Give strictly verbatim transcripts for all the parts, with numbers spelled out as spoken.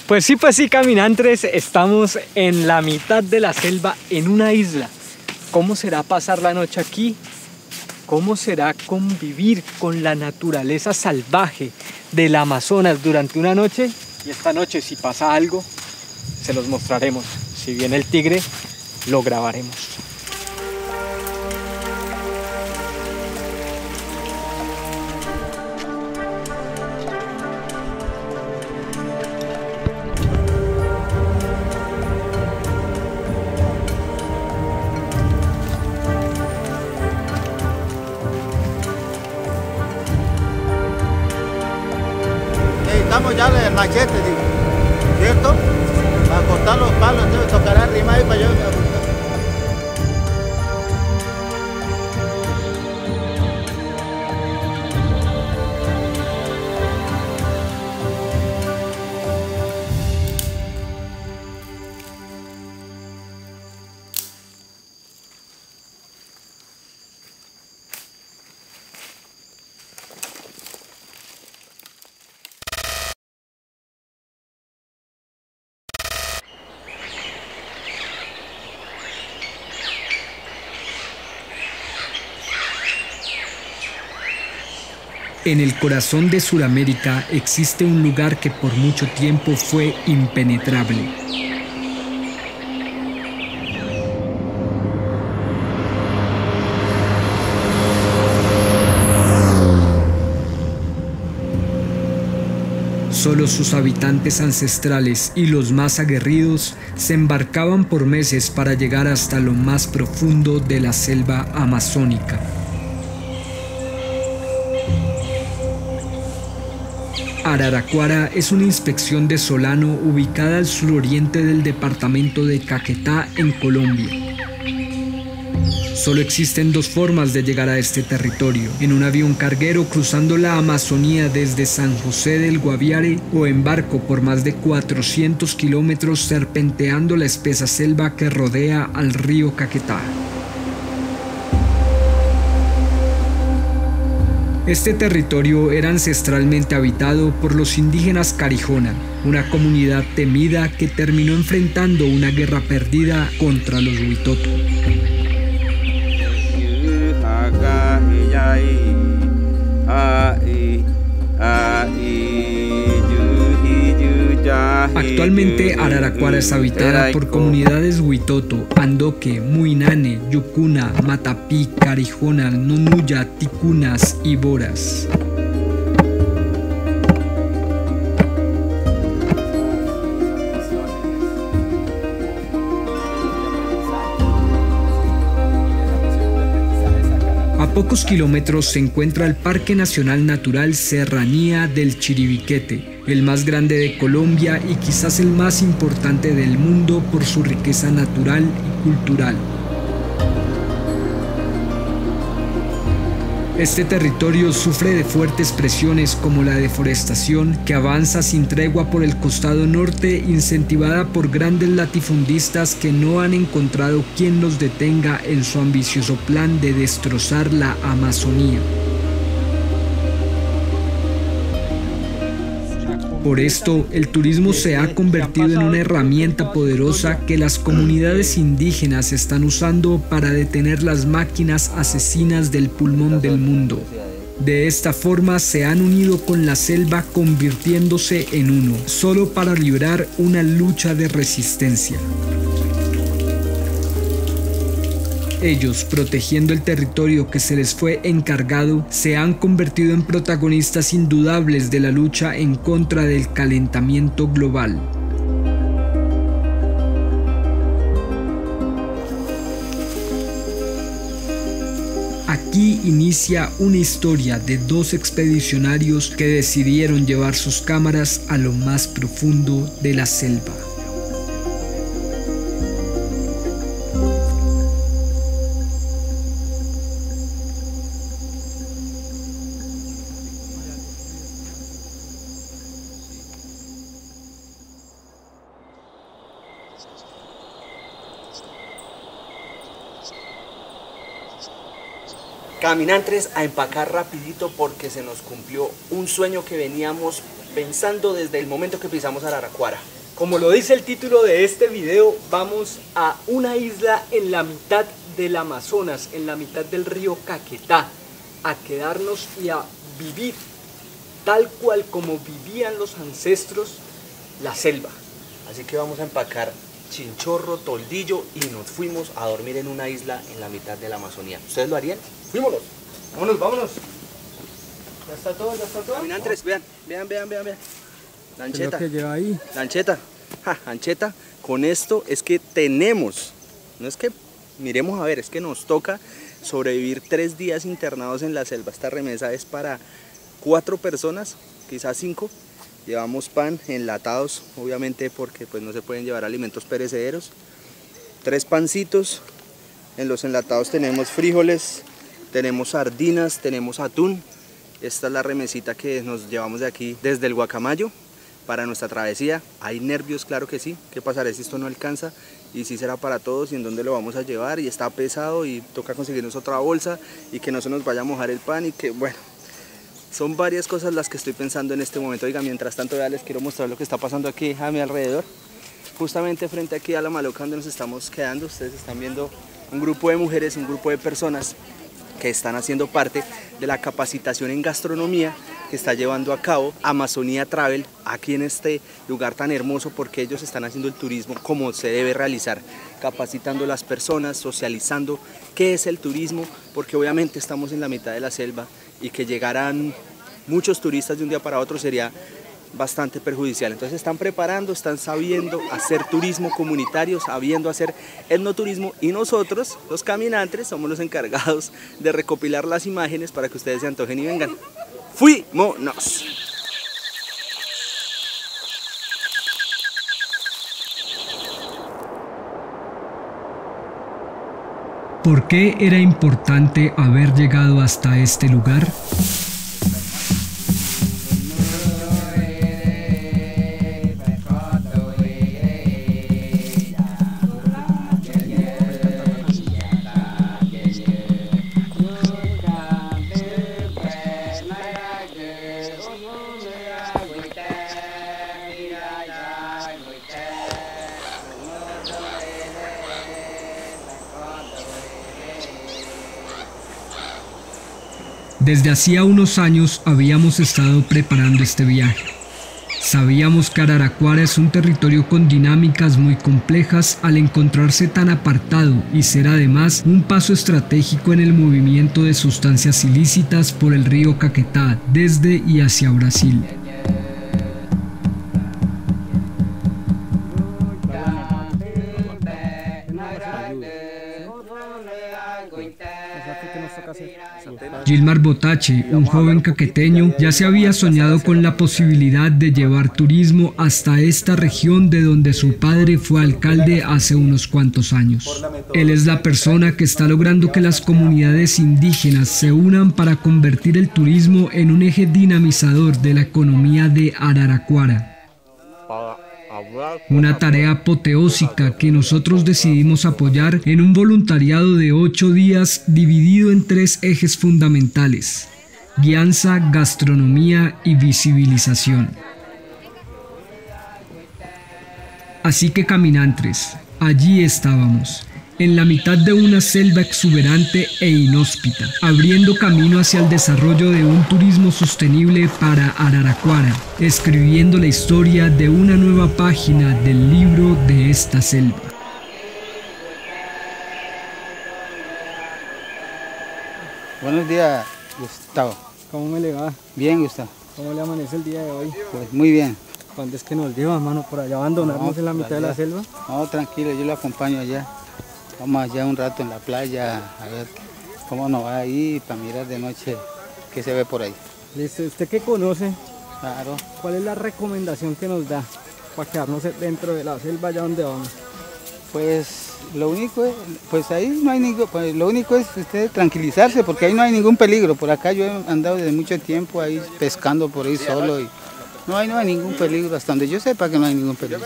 Pues sí, pues sí, caminantes, estamos en la mitad de la selva, en una isla. ¿Cómo será pasar la noche aquí? ¿Cómo será convivir con la naturaleza salvaje del Amazonas durante una noche? Y esta noche, si pasa algo, se los mostraremos. Si viene el tigre, lo grabaremos. Necesitamos ya el machete, digo, ¿cierto? Para cortar los palos, entonces tocará arrimar ahí para yo. En el corazón de Sudamérica existe un lugar que por mucho tiempo fue impenetrable. Solo sus habitantes ancestrales y los más aguerridos se embarcaban por meses para llegar hasta lo más profundo de la selva amazónica. Araraquara es una inspección de Solano ubicada al suroriente del departamento de Caquetá, en Colombia. Solo existen dos formas de llegar a este territorio: en un avión carguero cruzando la Amazonía desde San José del Guaviare, o en barco por más de cuatrocientos kilómetros serpenteando la espesa selva que rodea al río Caquetá. Este territorio era ancestralmente habitado por los indígenas Carijona, una comunidad temida que terminó enfrentando una guerra perdida contra los Huitoto. Actualmente Araraquara es habitada por comunidades Huitoto, Andoque, Muinane, Yucuna, Matapí, Carijona, Nonuya, Ticunas y Boras. A pocos kilómetros se encuentra el Parque Nacional Natural Serranía del Chiribiquete, el más grande de Colombia y quizás el más importante del mundo por su riqueza natural y cultural. Este territorio sufre de fuertes presiones como la deforestación, que avanza sin tregua por el costado norte, incentivada por grandes latifundistas que no han encontrado quien los detenga en su ambicioso plan de destrozar la Amazonía. Por esto, el turismo se ha convertido en una herramienta poderosa que las comunidades indígenas están usando para detener las máquinas asesinas del pulmón del mundo. De esta forma se han unido con la selva, convirtiéndose en uno, solo para librar una lucha de resistencia. Ellos, protegiendo el territorio que se les fue encargado, se han convertido en protagonistas indudables de la lucha en contra del calentamiento global. Aquí inicia una historia de dos expedicionarios que decidieron llevar sus cámaras a lo más profundo de la selva. Caminantes, a empacar rapidito porque se nos cumplió un sueño que veníamos pensando desde el momento que pisamos Araraquara. Como lo dice el título de este video, vamos a una isla en la mitad del Amazonas, en la mitad del río Caquetá, a quedarnos y a vivir tal cual como vivían los ancestros la selva. Así que vamos a empacar chinchorro, toldillo y nos fuimos a dormir en una isla en la mitad de la Amazonía. ¿Ustedes lo harían? ¡Fuímonos! Vámonos, vámonos. Ya está todo, ya está todo. Caminantes, vean, vean, vean, vean, vean. Lancheta. ¿Qué es lo que lleva ahí? Lancheta. Ja, Lancheta, con esto es que tenemos, no es que miremos a ver, es que nos toca sobrevivir tres días internados en la selva. Esta remesa es para cuatro personas, quizás cinco. Llevamos pan, enlatados, obviamente porque pues no se pueden llevar alimentos perecederos. Tres pancitos, en los enlatados tenemos frijoles, tenemos sardinas, tenemos atún. Esta es la remesita que nos llevamos de aquí desde el Guacamayo para nuestra travesía. Hay nervios, claro que sí. ¿Qué pasará si esto no alcanza? Y si será para todos y en dónde lo vamos a llevar, y está pesado y toca conseguirnos otra bolsa y que no se nos vaya a mojar el pan y que bueno, son varias cosas las que estoy pensando en este momento. Oiga, mientras tanto ya les quiero mostrar lo que está pasando aquí a mi alrededor. Justamente frente aquí a la maloca donde nos estamos quedando, ustedes están viendo un grupo de mujeres, un grupo de personas que están haciendo parte de la capacitación en gastronomía que está llevando a cabo Amazonía Travel aquí en este lugar tan hermoso, porque ellos están haciendo el turismo como se debe realizar, capacitando a las personas, socializando qué es el turismo, porque obviamente estamos en la mitad de la selva y que llegaran muchos turistas de un día para otro sería bastante perjudicial. Entonces están preparando, están sabiendo hacer turismo comunitario, sabiendo hacer etnoturismo, y nosotros, los caminantes, somos los encargados de recopilar las imágenes para que ustedes se antojen y vengan. ¡Fuímonos! ¿Por qué era importante haber llegado hasta este lugar? Desde hacía unos años habíamos estado preparando este viaje. Sabíamos que Araraquara es un territorio con dinámicas muy complejas al encontrarse tan apartado y ser además un paso estratégico en el movimiento de sustancias ilícitas por el río Caquetá desde y hacia Brasil. Gilmar Botache, un joven caqueteño, ya se había soñado con la posibilidad de llevar turismo hasta esta región de donde su padre fue alcalde hace unos cuantos años. Él es la persona que está logrando que las comunidades indígenas se unan para convertir el turismo en un eje dinamizador de la economía de Araraquara. Una tarea apoteósica que nosotros decidimos apoyar en un voluntariado de ocho días dividido en tres ejes fundamentales: guianza, gastronomía y visibilización. Así que caminantes, allí estábamos, en la mitad de una selva exuberante e inhóspita, abriendo camino hacia el desarrollo de un turismo sostenible para Araraquara, escribiendo la historia de una nueva página del libro de esta selva. Buenos días, Gustavo. ¿Cómo me le va? Bien, Gustavo. ¿Cómo le amanece el día de hoy? Pues muy bien. ¿Cuándo es que nos lleva, mano, por allá abandonarnos No, en la mitad allá. de la selva? No, tranquilo, yo lo acompaño allá. Vamos allá un rato en la playa a ver cómo nos va ahí para mirar de noche qué se ve por ahí. Listo, ¿usted qué conoce? Claro. ¿Cuál es la recomendación que nos da para quedarnos dentro de la selva allá donde vamos? Pues lo único es, pues ahí no hay ningún, pues lo único es usted tranquilizarse porque ahí no hay ningún peligro. Por acá yo he andado desde mucho tiempo ahí pescando por ahí solo y no hay, no hay ningún peligro, hasta donde yo sepa que no hay ningún peligro.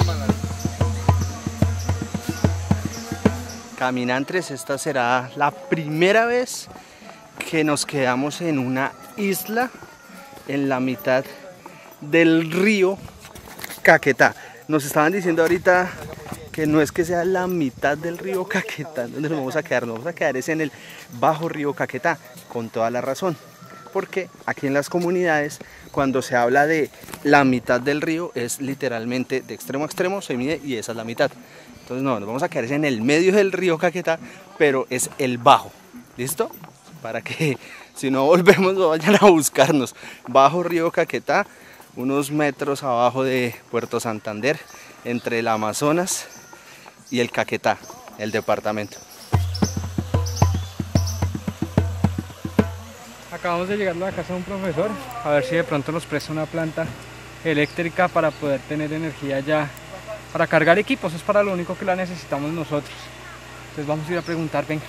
Caminantes, esta será la primera vez que nos quedamos en una isla en la mitad del río Caquetá. Nos estaban diciendo ahorita que no es que sea la mitad del río Caquetá donde nos vamos a quedar, nos vamos a quedar es en el bajo río Caquetá, con toda la razón, porque aquí en las comunidades cuando se habla de la mitad del río es literalmente de extremo a extremo se mide y esa es la mitad. Entonces no, nos vamos a quedar en el medio del río Caquetá, pero es el bajo, ¿listo? Para que si no volvemos no vayan a buscarnos. Bajo río Caquetá, unos metros abajo de Puerto Santander, entre el Amazonas y el Caquetá, el departamento. Acabamos de llegar a la casa de un profesor, a ver si de pronto nos presta una planta eléctrica para poder tener energía ya, para cargar equipos, es para lo único que la necesitamos nosotros. Entonces vamos a ir a preguntar, venga.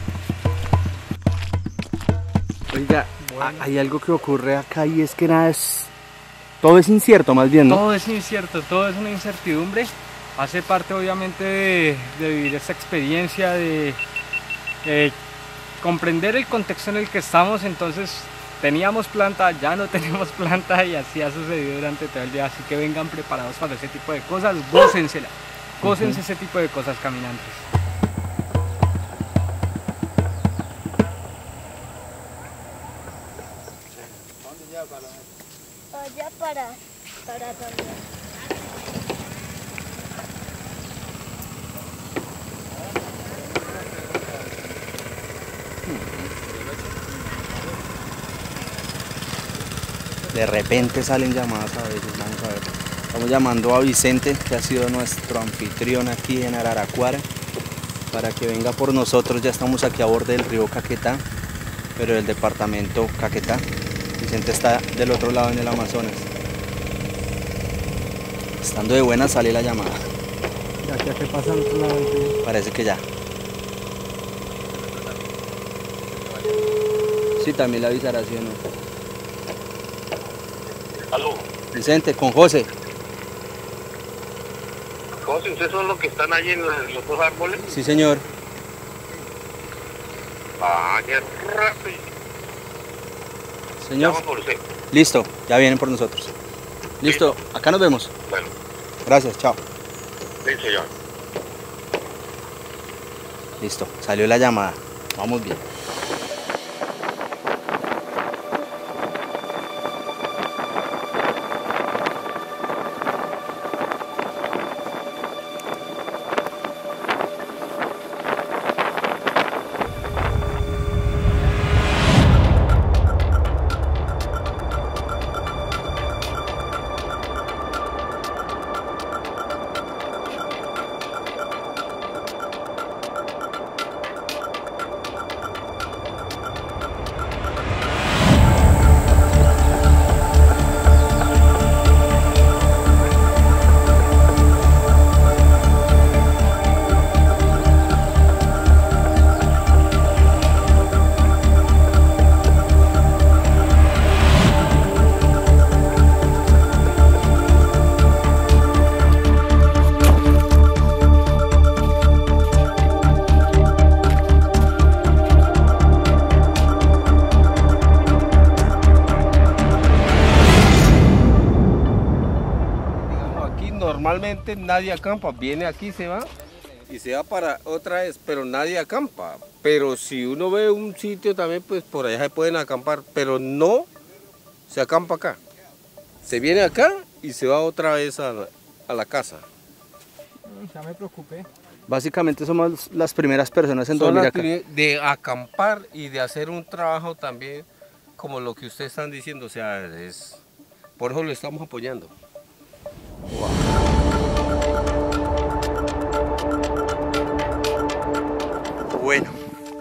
Oiga, bueno, hay algo que ocurre acá y es que nada es... Todo es incierto más bien, ¿no? Todo es incierto, todo es una incertidumbre. Hace parte obviamente de, de vivir esta experiencia, de eh, comprender el contexto en el que estamos. Entonces teníamos planta, ya no tenemos planta y así ha sucedido durante todo el día. Así que vengan preparados para ese tipo de cosas, gócensela, gócense uh-huh. ese tipo de cosas, caminantes. Allá para, para dormir. De repente salen llamadas a veces, vamos a ver. Estamos llamando a Vicente, que ha sido nuestro anfitrión aquí en Araraquara, para que venga por nosotros. Ya estamos aquí a borde del río Caquetá, pero del departamento Caquetá. Vicente está del otro lado en el Amazonas. Estando de buena sale la llamada. ¿Ya que qué pasa al otro lado del río? Parece que ya. Sí, también le avisará, ¿sí o no? Aló. Vicente, con José. José, ¿ustedes son los que están allí en los, en los dos árboles? Sí, señor. Ah, qué rápido. Señor. Llaman por usted. Listo, ya vienen por nosotros. Listo, ¿listo? Acá nos vemos. Bueno. Gracias, chao. Sí, señor. Listo, salió la llamada. Vamos bien. Normalmente nadie acampa, viene aquí, se va y se va para otra vez, pero nadie acampa. Pero si uno ve un sitio también, pues por allá se pueden acampar, pero no se acampa acá. Se viene acá y se va otra vez a la, a la casa. Ya me preocupé. Básicamente somos las primeras personas en Son dormir las acá. De acampar y de hacer un trabajo también como lo que ustedes están diciendo, o sea, es por eso lo estamos apoyando. Bueno,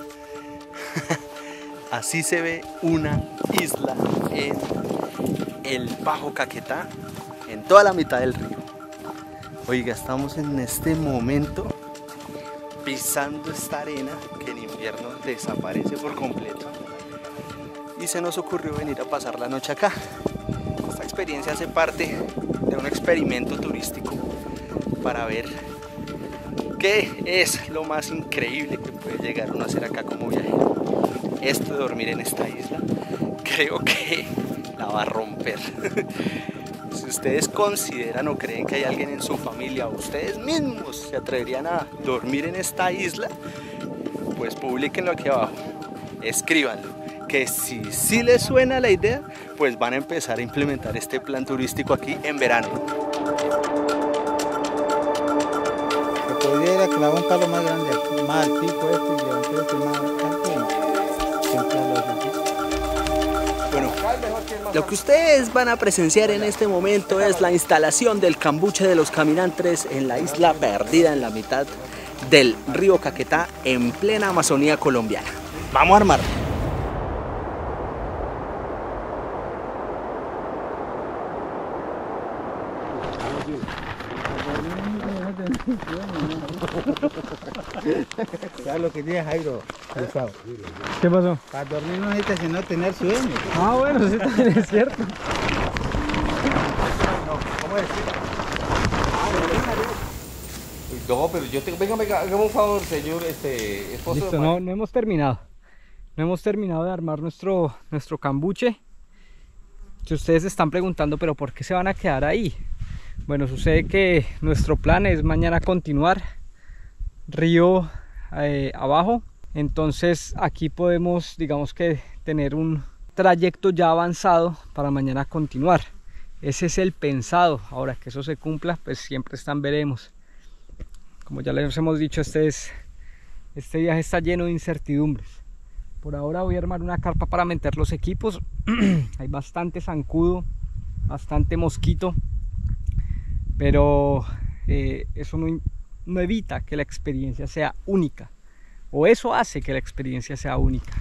así se ve una isla en el Bajo Caquetá, en toda la mitad del río. Oiga, estamos en este momento pisando esta arena que en invierno desaparece por completo. Y se nos ocurrió venir a pasar la noche acá. Esta experiencia hace parte de un experimento turístico para ver qué es lo más increíble que puede llegar uno a hacer acá como viajero. Esto de dormir en esta isla, creo que la va a romper. Si ustedes consideran o creen que hay alguien en su familia o ustedes mismos se atreverían a dormir en esta isla, pues publíquenlo aquí abajo, escríbanlo, que si sí les suena la idea, pues van a empezar a implementar este plan turístico aquí en verano. Se podría ir a clavar un palo más grande, más altico este, y levantar este más alto y templarlo así. Bueno, lo que ustedes van a presenciar en este momento es la instalación del cambuche de los caminantes en la isla perdida en la mitad del río Caquetá en plena Amazonía colombiana. Vamos a armar. ¿Sabes lo que dice Jairo? ¿Qué pasó? Para dormir no necesita sino tener sueño. Ah, bueno, sí también es cierto. ¿Cómo decir? No, pero yo tengo, venga, venga, hagamos un favor, señor, este, esposo. Listo, de no, no hemos terminado. No hemos terminado de armar nuestro, nuestro cambuche. Si ustedes se están preguntando, pero ¿por qué se van a quedar ahí? Bueno, sucede que nuestro plan es mañana continuar río eh, abajo. Entonces aquí podemos, digamos que tener un trayecto ya avanzado para mañana continuar. Ese es el pensado. Ahora que eso se cumpla, pues siempre están veremos. Como ya les hemos dicho, este, es, este viaje está lleno de incertidumbres. Por ahora voy a armar una carpa para meter los equipos. Hay bastante zancudo, bastante mosquito, pero eh, eso no, no evita que la experiencia sea única, o eso hace que la experiencia sea única.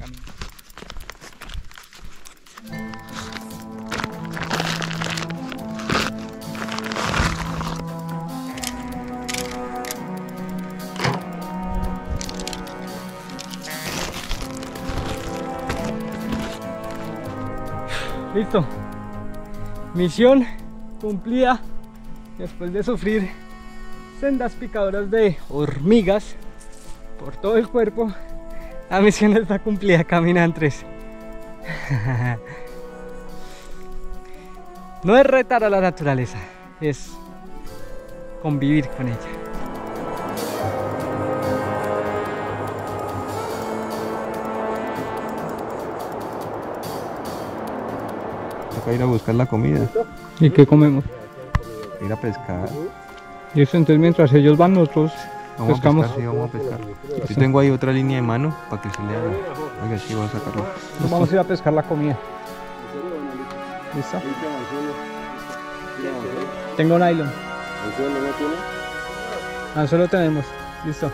Listo, misión cumplida. Después de sufrir sendas picadoras de hormigas por todo el cuerpo, la misión está cumplida, caminantes. No es retar a la naturaleza, es convivir con ella. Toca ir a buscar la comida. ¿Y qué comemos? Ir a pescar. Y eso, entonces mientras ellos van, nosotros Vamos pescamos. a pescar, sí, vamos a pescar. Yo tengo ahí otra línea de mano para que se le haga. Oiga, sí, voy a sacarlo. Nos vamos a ir a pescar la comida. ¿Listo? Tengo nylon. ¿Anzuelo no tiene? Anzuelo tenemos. Listo.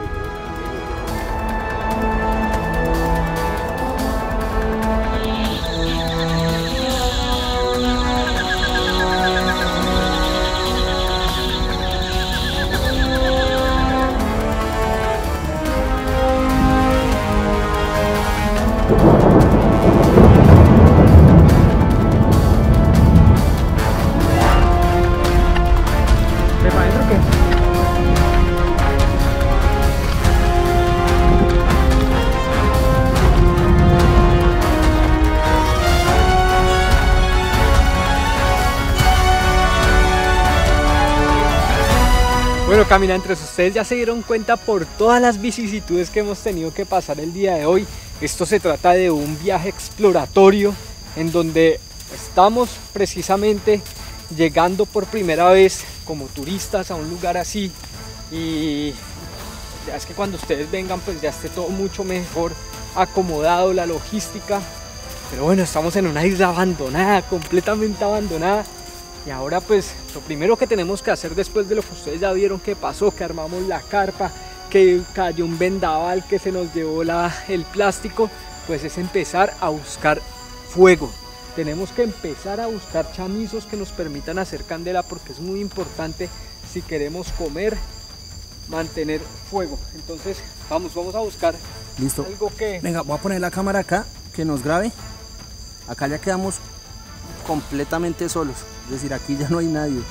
Bueno, caminantes, ustedes ya se dieron cuenta por todas las vicisitudes que hemos tenido que pasar el día de hoy. Esto se trata de un viaje exploratorio en donde estamos precisamente llegando por primera vez como turistas a un lugar así, y ya es que cuando ustedes vengan pues ya esté todo mucho mejor acomodado, la logística. Pero bueno, estamos en una isla abandonada, completamente abandonada. Y ahora pues lo primero que tenemos que hacer, después de lo que ustedes ya vieron que pasó, que armamos la carpa, que cayó un vendaval, que se nos llevó la, el plástico, pues es empezar a buscar fuego. Tenemos que empezar a buscar chamizos que nos permitan hacer candela, porque es muy importante si queremos comer, mantener fuego. Entonces vamos, vamos a buscar. Listo. Algo que... Venga, voy a poner la cámara acá, que nos grabe. Acá ya quedamos completamente solos, es decir, aquí ya no hay nadie.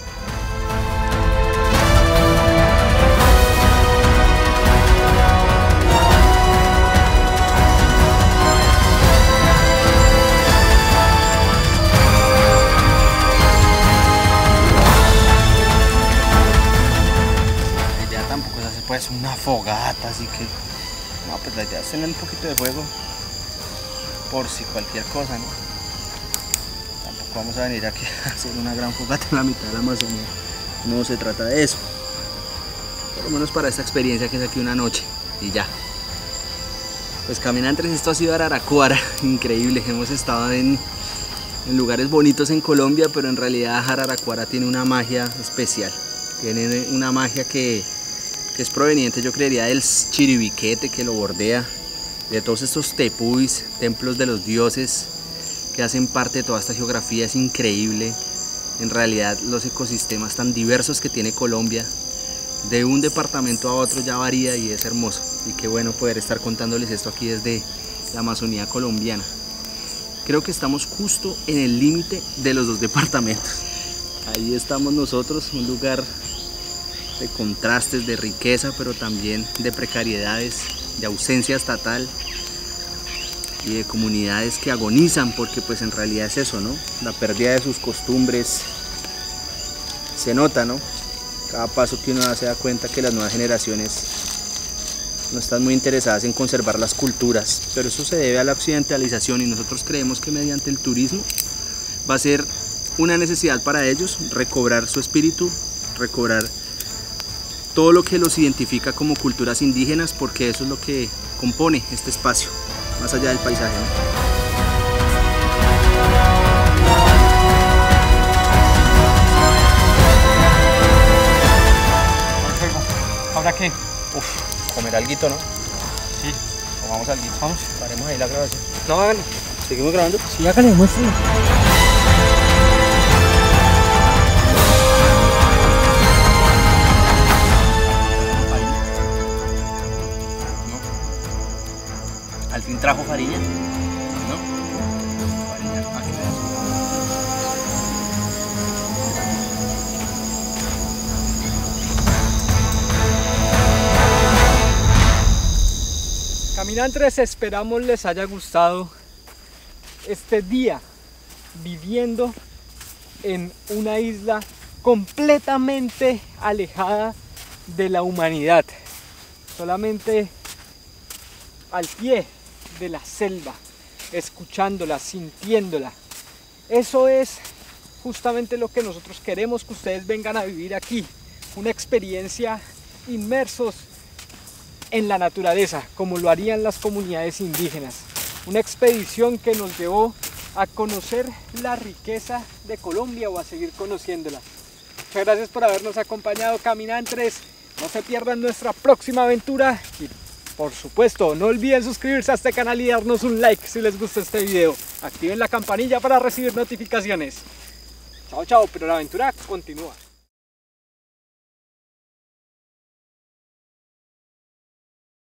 fogatas y que... No, pues la idea es tener un poquito de fuego por si cualquier cosa, ¿no? Tampoco vamos a venir aquí a hacer una gran fogata en la mitad de la Amazonía. No se trata de eso. Por lo menos para esta experiencia que es aquí una noche y ya. Pues caminantes, esto ha sido Araraquara, increíble. Hemos estado en, en lugares bonitos en Colombia, pero en realidad Araraquara tiene una magia especial. Tiene una magia que, que es proveniente, yo creería, del Chiribiquete que lo bordea, de todos estos tepuis, templos de los dioses que hacen parte de toda esta geografía. Es increíble, en realidad, los ecosistemas tan diversos que tiene Colombia. De un departamento a otro ya varía y es hermoso. Y qué bueno poder estar contándoles esto aquí desde la Amazonía colombiana. Creo que estamos justo en el límite de los dos departamentos. Ahí estamos nosotros, un lugar de contrastes, de riqueza, pero también de precariedades, de ausencia estatal y de comunidades que agonizan, porque pues en realidad es eso, ¿no? La pérdida de sus costumbres se nota, ¿no? Cada paso que uno da se da cuenta que las nuevas generaciones no están muy interesadas en conservar las culturas, pero eso se debe a la occidentalización y nosotros creemos que mediante el turismo va a ser una necesidad para ellos recobrar su espíritu, recobrar todo lo que los identifica como culturas indígenas, porque eso es lo que compone este espacio, más allá del paisaje, ¿no? ¿Ahora qué? Uf, comer alguito, ¿no? Sí. Comamos alguito. Vamos, paremos ahí la grabación. No, hágale. ¿Seguimos grabando? Sí, hágale, muéstralo. ¿Al fin trajo Fariña? ¿No? Fariña, ¿a qué pedazo? Caminantes, esperamos les haya gustado este día viviendo en una isla completamente alejada de la humanidad, solamente al pie de la selva, escuchándola, sintiéndola. Eso es justamente lo que nosotros queremos que ustedes vengan a vivir aquí, una experiencia inmersos en la naturaleza, como lo harían las comunidades indígenas. Una expedición que nos llevó a conocer la riqueza de Colombia o a seguir conociéndola. Muchas gracias por habernos acompañado, caminantes. No se pierdan nuestra próxima aventura y por supuesto no olviden suscribirse a este canal y darnos un like si les gusta este video. Activen la campanilla para recibir notificaciones. Chao, chao, pero la aventura continúa.